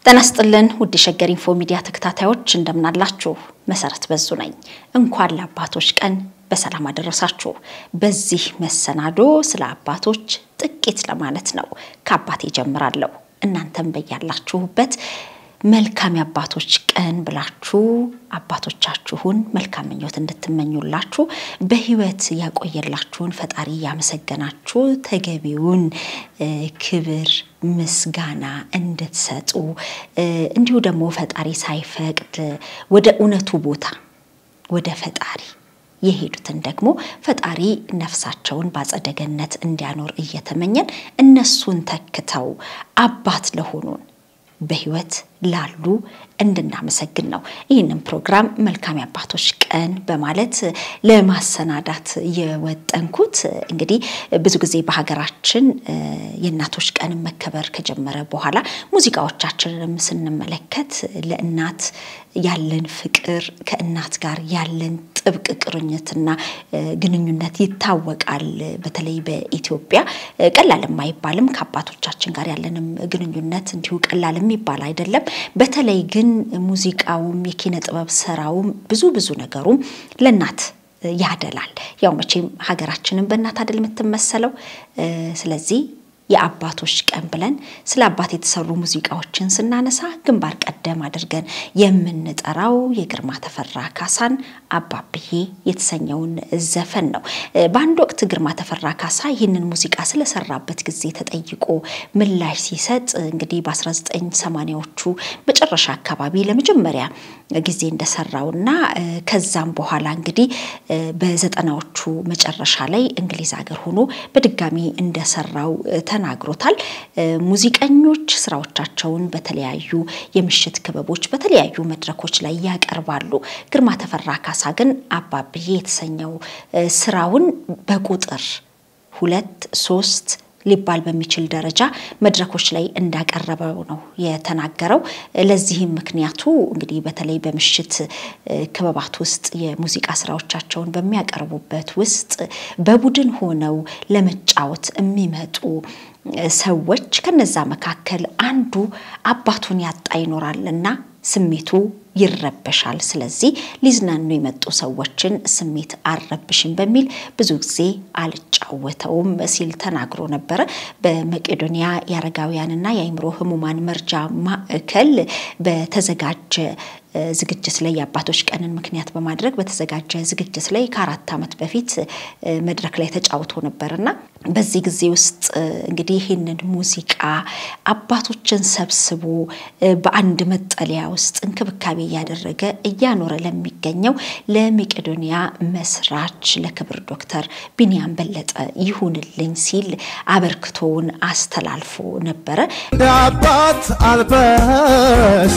ተናስተልን ውድ ሸገር ኢንፎ ሚዲያ ተከታታዮች እንደምን አላችሁ መሰረት በዙ ነኝ እንኳን ለአባቶች ቀን በሰላም አደረሳችሁ በዚህ መሰናዶ ስለ አባቶች ጥቂት ለማለት ነው ከአባቴ ጀምራለሁ እናንተም በያላችሁበት መልካም የአባቶች ቀን ብላችሁ አባቶቻችሁን መልካም ምኞት እንድትመኙላችሁ በህይወት ያቆየላችሁን ፈጣሪ ያመሰገናችሁ ተገቢውን ክብር ምስጋና እንድትሰጡ እንዲሁ ደግሞ ፈጣሪ ሳይፈቅድ ወደ እውነቱ ቦታ ወደ ፈጣሪ የሄዱትን ደግሞ ፈጣሪ ነፍሳቸውን ባጸደገነት እንዲያኖር እየተመኘን እነሱን ተክተው አባት ለሆኑን በህይወት ላሉ እንድናመሰግን ነው ይህንን ፕሮግራም መልካም የአባቶች ቀን በማለት ለማሰናዳት የወጠንኩት እንግዲህ ብዙ ጊዜ በሀገራችን የእናቶች ቀን መከበር ከጀመረ በኋላ ሙዚቃዎቻችንንም ስንመለከት ለእናት ያለን ፍቅር ከእናት ጋር ያለን ጥብቅ ቁርኝትና ግንኙነት ይታወቃል በተለይ በኢትዮጵያ ቀላል የማይባልም ከአባቶቻችን ጋር ያለንም ግንኙነት እንዲሁ ቀላል የሚባል አይደለም በተለይ ግን ሙዚቃውም የኪነ ጥበብ ስራውም ብዙ ነገሩም ለናት ያደላል ያው መቼም ሀገራችንን በእናት አይደል የምትመሰለው ስለዚህ የአባቶች ቀን ብለን ስለ አባት የተሰሩ ሙዚቃዎችን ስናነሳ ግንባር ቀደም አድርገን የምንጠራው የግርማ ተፈራ ካሳን አባብዬ የተሰኘውን ዘፈን ነው በአንድ ወቅት ግርማ ተፈራ ካሳ ይህንን ሙዚቃ ስለሰራበት ጊዜ ተጠይቆ ምላሽ ሲሰጥ እንግዲህ በ1980ዎቹ መጨረሻ አካባቢ ለመጀመሪያ ጊዜ እንደሰራውና ከዛም በኋላ እንግዲህ በ90ዎቹ መጨረሻ ላይ እንግሊዝ ሀገር ሆኖ በድጋሚ እንደሰራው ተናግሮታል ሙዚቀኞች ስራዎቻቸውን በተለያዩ የምሽት ክበቦች በተለያዩ መድረኮች ላይ ያቀርባሉ ግርማ ተፈራ ካሳ ግን አባብዬ የተሰኘው ስራውን በቁጥር 2 3 ሊባል በሚችል ደረጃ መድረኮች ላይ እንዳቀረበው ነው የተናገረው ለዚህም ምክንያቱ እንግዲህ በተለይ በምሽት ክበባት ውስጥ የሙዚቃ ስራዎቻቸውን በሚያቀርቡበት ውስጥ በቡድን ሆነው ለመጫወት የሚመጡ ሰዎች ከነዛ መካከል አንዱ አባቱን ያጣ ይኖራልና ስሜቱ ይረበሻል ስለዚህ ሊዝናኑ የመጡ ሰዎችን ስሜት አረብሽን በሚል ብዙ ጊዜ አልጫወተውም ሲል ተናግሮ ነበር በመቄዶንያ ያረጋውያንና የአይምሮ ህሙማን መርጃ ማዕከል በተዘጋጀ ዝግጅት ላይ የአባቶች ቀንን ምክንያት በማድረግ በተዘጋጀ ዝግጅት ላይ ከ4 አመት በፊት መድረክ ላይ ተጫውቶ ነበርና በዚህ ጊዜ ውስጥ እንግዲህ ይሄንን ሙዚቃ አባቶችን ሰብስቦ በአንድ መጠለያ ውስጥ እንክብካቤ ያደረገ እያኖረ ለሚገኘው ለመቄዶንያ መስራች ለክብር ዶክተር ቢኒያም በለጠ ይሁንልኝ ሲል አበርክቶውን አስተላልፎ ነበር አባት አልበስ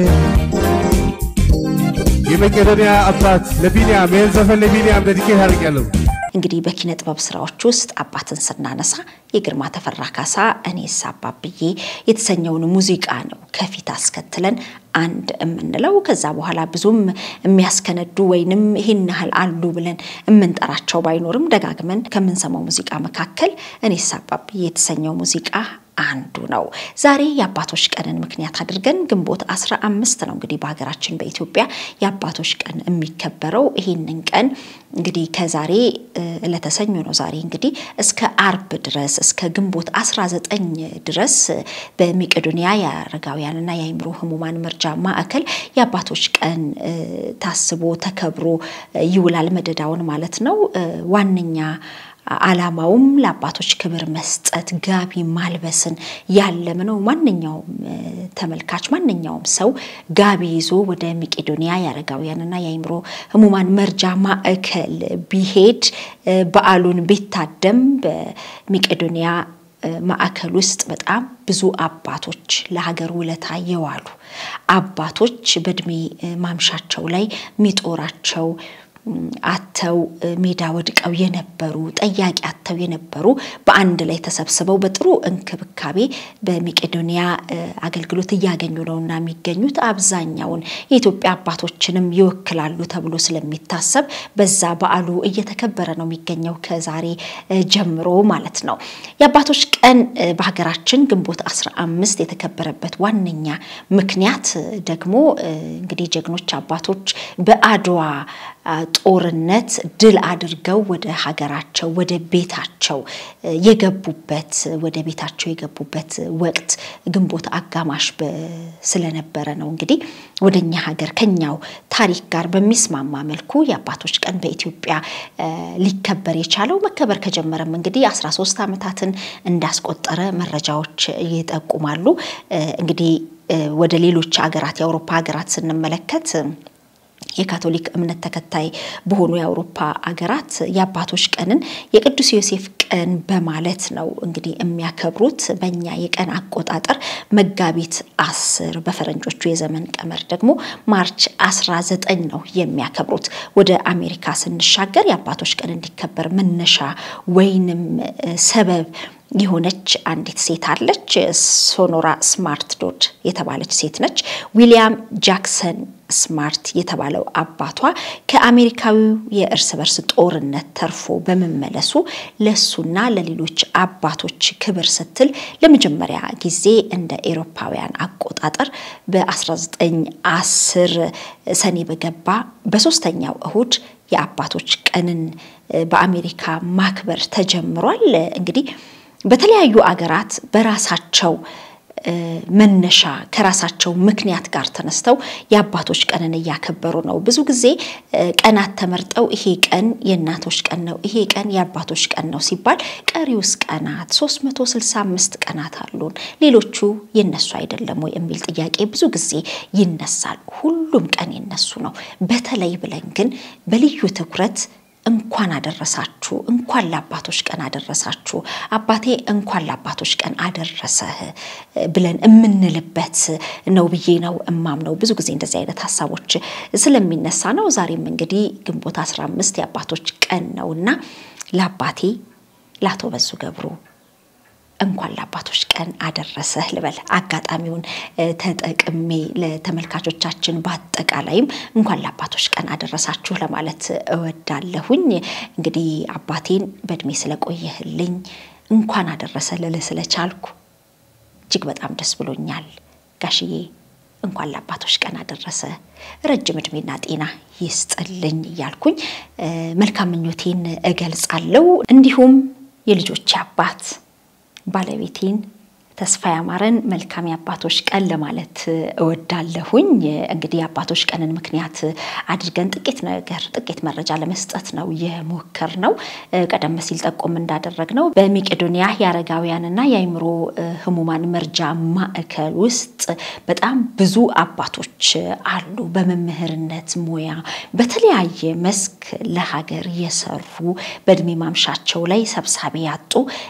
የመቄዶንያ አባት ለቢኒያም የዘፈን ለቢኒያም dedicated አድርጋለሁ እንግዲህ በኪነ ጥበብ ስራዎች ውስጥ አባትን ስናነሳ የግርማ ተፈራ ካሳ እኔስ አባብዬ የተሰኘውን ሙዚቃ ነው ከፊት አስከትለን አንድ እምንለው ከዛ በኋላ ብዙም የሚያስከነዱ ወይንም ይሄን ያህል አሉ ብለን እምንጠራቸው ባይኖርም ደጋግመን ከመንሰማው ሙዚቃ መካከል እኔስ አባብዬ የተሰኘው ሙዚቃ አንዱ ነው ዛሬ የአባቶች ቀንን ምክንያት አድርገን ግንቦት 15 ነው እንግዲህ በሀገራችን በኢትዮጵያ የአባቶች ቀን የሚከበረው ይሄንን ቀን እንግዲህ ከዛሬ ለተሰኞ ነው ዛሬ እንግዲህ እስከ አርብ ድረስ እስከ ግንቦት 19 ድረስ በመቄዶንያ ያረጋውያንና የአይምሮ ህሙማን መርጃ ማዕከል የአባቶች ቀን ታስቦ ተከብሮ ይውላል መደዳውን ማለት ነው ዋንኛ አላማውም ለአባቶች ክብር መስጠት ጋቢ ማልበስን ያለም ነው ማንኛውም ተመልካች ማንኛውም ሰው ጋቢ ይዞ ወደ መቄዶንያ ያረጋውያንና የአይምሮ ህሙማን መርጃ ማዕከል ቢሄድ በዓሉን ቢታደም በመቄዶንያ ማዕከል ውስጥ በጣም ብዙ አባቶች ለሀገር ውለታ የዋሉ አባቶች በእድሜ ማምሻቸው ላይ ሚጦራቸው አተው ሜዳ ወድቀው የነበሩ ጠያቂ አተው የነበሩ በአንድ ላይ ተሰብስበው በጥሩ እንክብካቤ በመቄዶንያ አገልግሎት ያገኙ ነውና የሚገኙት አብዛኛውን የኢትዮጵያ አባቶችንም ይወክላሉ ተብሎ ስለሚታሰብ በዛ በዓሉ እየተከበረ ነው የሚገኘው ከዛሬ ጀምሮ ማለት ነው የአባቶች ቀን በሀገራችን ግንቦት 15 የተከበረበት ዋነኛ ምክንያት ደግሞ እንግዲህ ጀግኖች አባቶች በአድዋ ጦርነት ድል አድርገው ወደ ሀገራቸው ወደ ቤታቸው የገቡበት ወቅት ግንቦት አጋማሽ ስለነበረ ነው እንግዲህ ወደኛ ሀገር ከኛው ታሪክ ጋር በሚስማማ መልኩ የአባቶች ቀን በኢትዮጵያ ሊከበር የቻለው መከበር ከጀመረም እንግዲህ 13 ዓመታትን እንዳስቆጠረ መረጃዎች ይጠቁማሉ እንግዲህ ወደ ሌሎች ሀገራት የአውሮፓ ሀገራት ስንመለከት የካቶሊክ እምነት ተከታይ በሆኑ የአውሮፓ ሀገራት የአባቶች ቀንን የቅዱስ ዮሴፍ ቀን በማለት ነው እንግዲህ የሚያከብሩት በእኛ የቀን አቆጣጠር መጋቢት 10 በፈረንጆቹ የዘመን ቀመር ደግሞ ማርች 19 ነው የሚያከብሩት ወደ አሜሪካ ስንሻገር የአባቶች ቀን እንዲከበር መነሻ ወይንም ሰበብ የሆነች አንዲት ሴት አለች ሶኖራ ስማርት ዶድ የተባለች ሴት ነች ዊሊያም ጃክሰን ስማርት የተባለው አባቷ ከአሜሪካዊው የእርስ በርስ ጦርነት ተርፎ በመመለሱ ለሱና ለሌሎች አባቶች ክብር ስትል ለመጀመሪያ ጊዜ እንደ ኤሮፓውያን አቆጣጠር በ1910 ሰኔ በገባ በሶስተኛው እሁድ የአባቶች ቀንን በአሜሪካ ማክበር ተጀምሯል እንግዲህ በተለያዩ አገራት በራሳቸው መነሻ ከራሳቸው ምክንያት ጋር ተነስተው የአባቶች ቀንን ያከበሩ ነው ብዙ ጊዜ ቀናት ተመርጠው ይሄ ቀን የእናቶች ቀን ነው ይሄ ቀን የአባቶች ቀን ነው ሲባል ቀሪውስ ቀናት 365 ቀናት አሉን ሌሎቹ የነሱ አይደለም ወይ የሚል ጥያቄ ብዙ ጊዜ ይነሳል ሁሉም ቀን የነሱ ነው በተለይ ብለን ግን በልዩ ትኩረት እንኳን አደረሳችሁ እንኳን ለአባቶች ቀን አደረሳችሁ አባቴ እንኳን ለአባቶች ቀን አደረሰህ ብለን እምንልበት ነው ብዬ ነው እማምነው ብዙ ጊዜ እንደዚህ አይነት ሐሳቦች ስለሚነሳ ነው ዛሬም እንግዲህ ግንቦት 15 የአባቶች ቀን ነውና ለአባቴ ለአቶ በዙ ገብሩ እንኳን ለአባቶች ቀን አደረሰህ ልበል አጋጣሚውን ተጠቅሜ ለተመልካቾቻችን በአጠቃላይም እንኳን ለአባቶች ቀን አደረሳችሁ ለማለት እወዳለሁኝ እንግዲህ አባቴን በእድሜ ስለቆየህልኝ እንኳን አደረሰ ለለስለቻልኩ እጅግ በጣም ደስ ብሎኛል ጋሽዬ እንኳን ለአባቶች ቀን አደረሰ ረጅም እድሜና ጤና ይስጥልኝ እያልኩኝ መልካም ምኞቴን እገልጻለሁ እንዲሁም የልጆች አባት ባለቤቴን ተስፋ ያማረን መልካም የአባቶች ቀን ለማለት እወዳለሁኝ እንግዲህ የአባቶች ቀንን ምክንያት አድርገን ጥቂት መረጃ ለመስጠት ነው የሞከርነው ቀደም ሲል ጠቆም እንዳደረግነው በመቄዶንያ ያረጋውያንና የአይምሮ ህሙማን መርጃ ማዕከል ውስጥ በጣም ብዙ አባቶች አሉ በመምህርነት ሙያ በተለያየ መስክ ለሀገር የሰሩ በእድሜ ማምሻቸው ላይ ሰብሳቢ ያጡ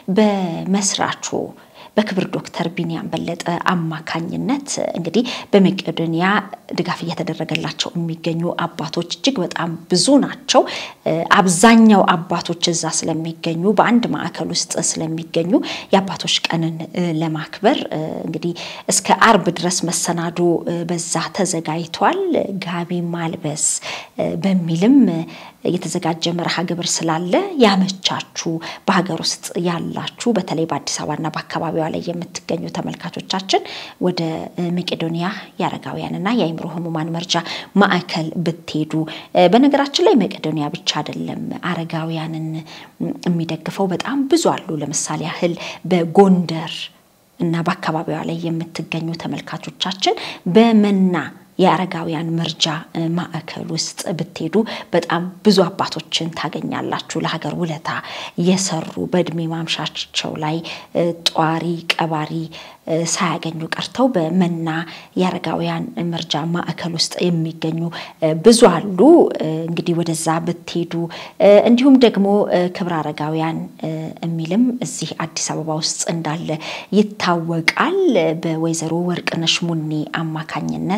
በመስራቹ በክብር ዶክተር ቢኒያም በለጠ አማካኝነት እንግዲህ በመቄዶንያ ድጋፍ እየተደረገላቸው የሚገኙ አባቶች እጅግ በጣም ብዙ ናቸው አብዛኛው አባቶች እዛ ስለሚገኙ በአንድ ማዕከል ውስጥ ስለሚገኙ የአባቶች ቀንን ለማክበር እንግዲህ እስከ አርብ ድረስ መሰናዶ በዛ ተዘጋጅቷል ጋቢ ማልበስ በሚልም የተዘጋጀ መርሃ ግብር ስላለ ያመቻችሁ በሀገር ውስጥ ያላችሁ በተለይ በአዲስ አበባና በአካባቢው ላይ የምትገኙ ተመልካቾቻችን ወደ መቄዶንያ ያረጋውያንና የአይምሮ ህሙማን መርጃ ማዕከል ብትሄዱ በነገራችን ላይ መቄዶንያ ብቻ አይደለም አረጋውያንን የሚደግፈው በጣም ብዙ አሉ ለምሳሌ ያህል በጎንደር እና በአካባቢው ላይ የምትገኙ ተመልካቾቻችን በመና ያረጋውያን መርጃ ማዕከል ውስጥ ብትሄዱ በጣም ብዙ አባቶችን ታገኛላችሁ ለሀገር ውለታ የሰሩ በእድሜ ማምሻቸው ላይ ጧሪ ቀባሪ ሳያገኙ ቀርተው በመና ያረጋውያን መርጃ ማዕከል ውስጥ የሚገኙ ብዙ አሉ እንግዲህ ወደዛ ብትሄዱ እንዲሁም ደግሞ ክብር አረጋውያን እሚልም እዚህ አዲስ አበባ ውስጥ እንዳለ ይታወቃል በወይዘሮ ወርቅነሽ ሙኒ አማካኝነት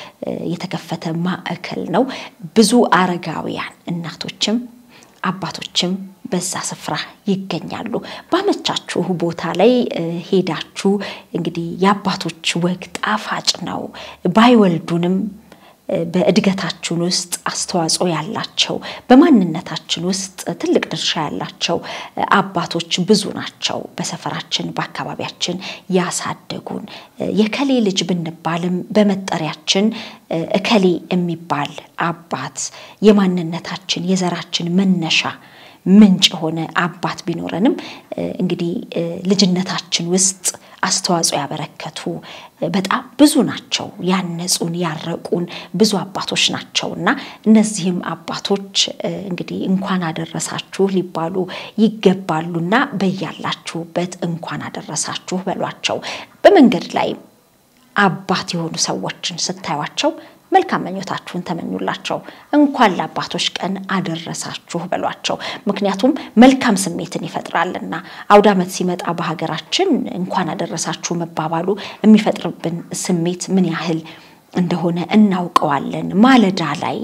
የተከፈተ ማዕከል ነው ብዙ አረጋውያን እናቶችም አባቶችም በዛ ስፍራ ይገኛሉ ባመቻችሁ ቦታ ላይ ሄዳችሁ እንግዲህ የአባቶች ወግ ጣፋጭ ነው ባይወልዱንም በእድገታችን ውስጥ አስተዋጽኦ ያላቸው በማንነታችን ውስጥ ትልቅ ድርሻ ያላቸው አባቶች ብዙ ናቸው በሰፈራችን በአካባቢያችን ያሳደጉን የከሌ ልጅ ብንባልም በመጠሪያችን እከሌ የሚባል አባት የማንነታችን የዘራችን መነሻ ምንጭ ሆነ አባት ቢኖርንም እንግዲህ ልጅነታችን ውስጥ አስተዋጽኦ ያበረከቱ በጣም ብዙ ናቸው ያነጹን ያረቁን ብዙ አባቶች ናቸውና እነዚህም አባቶች እንግዲህ እንኳን አደረሳችሁ ሊባሉ ይገባሉና በያላችሁበት እንኳን አደረሳችሁ በሏቸው በመንገድ ላይ አባት የሆኑ ሰዎችን ስታዩዋቸው መልካም መኞታችሁን ተመኙላቸው እንኳን ለአባቶች ቀን አደረሳችሁ በሏቸው ምክንያቱም መልካም ስሜትን ይፈጥራልና አውዳመት ሲመጣ በሀገራችን እንኳን አደረሳችሁ መባባሉ የሚፈጥርብን ስሜት ምን ያህል እንደሆነ እናውቀዋለን ማለዳ ላይ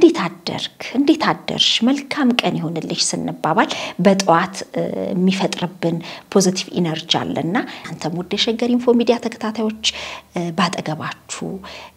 እንዴት አደርሽ መልካም ቀን ይሁንልሽ ስንባባል በጧት የሚፈጥርብን ፖዚቲቭ ኢነርጂ አለና አንተም ወደ ሸገር ኢንፎ ሚዲያ ተከታታዮች ባጠገባችሁ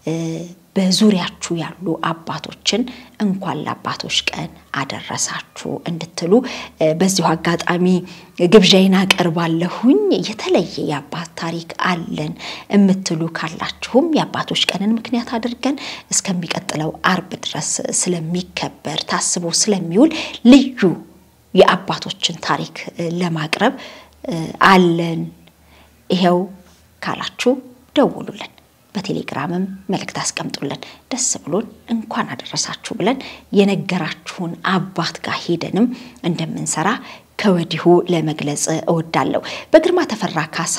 በዙሪያችሁ ያሉ አባቶችን እንኳን ለአባቶች ቀን አደረሳችሁ እንድትሉ በዚሁ አጋጣሚ ግብዣይና ቀርባለሁኝ የተለየ የአባት ታሪክ አለን እምትሉ ካላችሁም የአባቶች ቀንን ምክንያት አድርገን እስከሚቀጥለው አርብ ድረስ ስለሚከበር ታስቦ ስለሚውል ልዩ የአባቶችን ታሪክ ለማቅረብ አለን ይሄው ካላችሁ ደውሉልን በቴሌግራምም መልእክት አስቀምጡልን ደስ ብሎን እንኳን አደረሳችሁ ብለን የነገራችሁን አባት ጋር ሄደንም እንደምንሰራ ከወዲሁ ለመግለጽ እወዳለሁ በግርማ ተፈራ ካሳ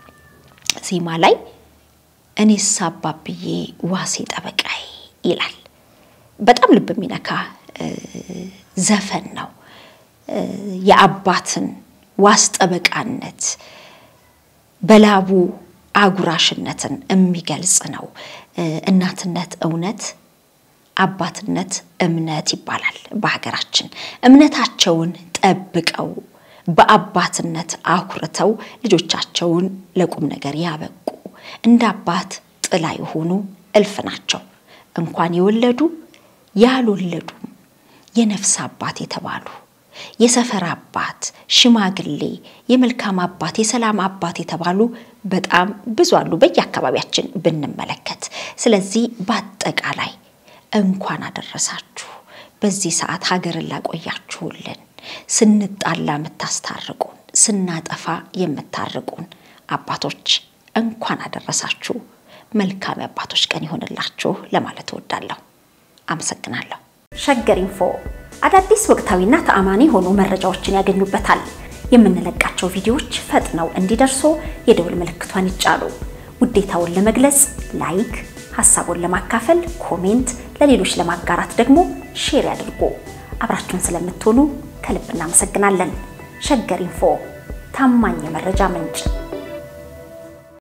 ዜማ ላይ እኔስ አባብዬ ዋሴ ጠበቃይ ይላል በጣም ልብ የሚነካ ዘፈን ነው የአባትን ዋስ ጠበቃነት በላቡ አጉራሽነትን የሚገልጽ ነው እናትነት እውነት አባትነት እምነት ይባላል በሀገራችን እምነታቸውን ጠብቀው በአባትነት አኩርተው ልጆቻቸውን ለቁም ነገር ያበቁ እንደ አባት ጥላ የሆኑ እልፍ ናቸው እንኳን የወለዱ ያልወለዱ የነፍስ አባት የተባሉ የሰፈር አባት ሽማግሌ የመልካም አባት የሰላም አባት የተባሉ በጣም ብዙ አሉ በየአካባቢያችን ብንመለከት ስለዚህ በአጠቃላይ እንኳን አደረሳችሁ በዚህ ሰዓት ሀገርን ላቆያችሁልን ስንጣላ መታስታርቁን ስናጠፋ የምታርቁን አባቶች እንኳን አደረሳችሁ መልካም አባቶች ቀን ይሁንላችሁ ለማለት እወዳለሁ አመሰግናለሁ ሸገር ኢንፎ አዳዲስ ወቅታዊና ተአማኒ ሆኖ መረጃዎችን ያገኙበታል የምንለቃቸው ቪዲዮዎች ፈጥነው እንዲደርሱ የደውል ምልክቷን ይጫኑ ውዴታውን ለመግለጽ ላይክ ሐሳቡን ለማካፈል ኮሜንት ለሌሎች ለማጋራት ደግሞ ሼር ያድርጉ አብራችሁን ስለምትሆኑ ከልብ እናመሰግናለን ሸገር ኢንፎ ታማኝ የመረጃ ምንጭ